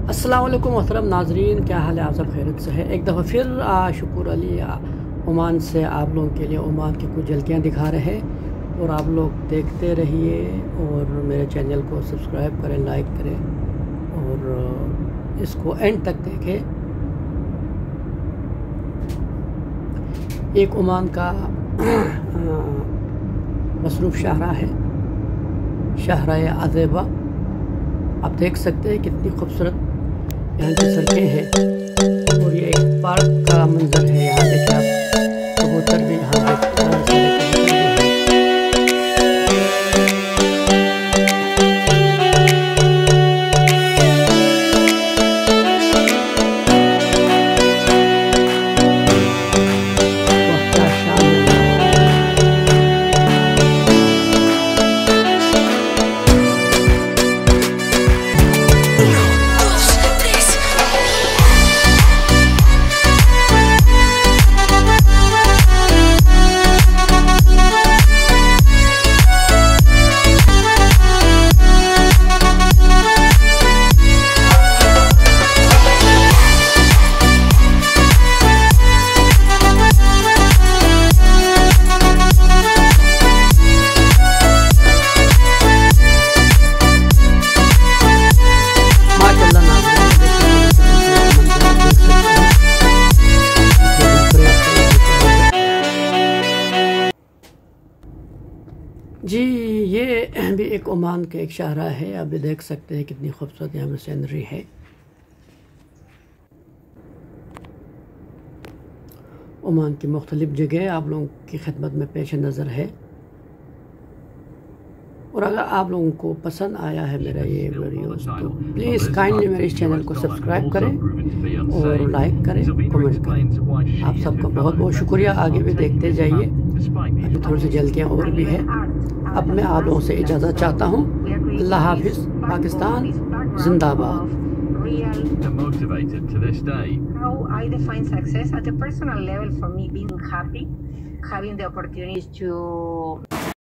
अस्सलाम वालेकुम मोहतरम नाजरीन, क्या हाल है? आप सब खैरियत से है? एक दफ़ा फिर शुक्र अली ओमान से आप लोगों के लिए ओमान की कुछ झलकियाँ दिखा रहे हैं और आप लोग देखते रहिए और मेरे चैनल को सब्सक्राइब करें, लाइक करें और इसको एंड तक देखें। एक ओमान का मसरूफ़ शाहरा है, शाहरा अज़ेबा। आप देख सकते हैं कितनी खूबसूरत यहाँ की सड़कें हैं और ये एक पार्क का मंजर है। यहाँ देखिए आप, कबूतर भी यहाँ जी, ये भी एक ओमान का एक शाहरा है। आप भी देख सकते हैं कितनी खूबसूरत यहाँ में सीनरी है। ओमान की मुख्तलिफ जगह आप लोगों की खिदमत में पेश नज़र है। और अगर आप लोगों को पसंद आया है मेरा ये वीडियोस तो प्लीज़ काइंडली मेरे इस चैनल को सब्सक्राइब करें और लाइक करें, कमेंट करें। आप सबका बहुत बहुत शुक्रिया। आगे भी देखते जाइए, अभी थोड़ी सी झलकियाँ और भी है। अब मैं आप लोगों से इजाज़त चाहता हूँ। अल्लाह हाफिज़। पाकिस्तान जिंदाबाद। Motivated to this day. How I define success at a personal level, for me, being happy, having the opportunity to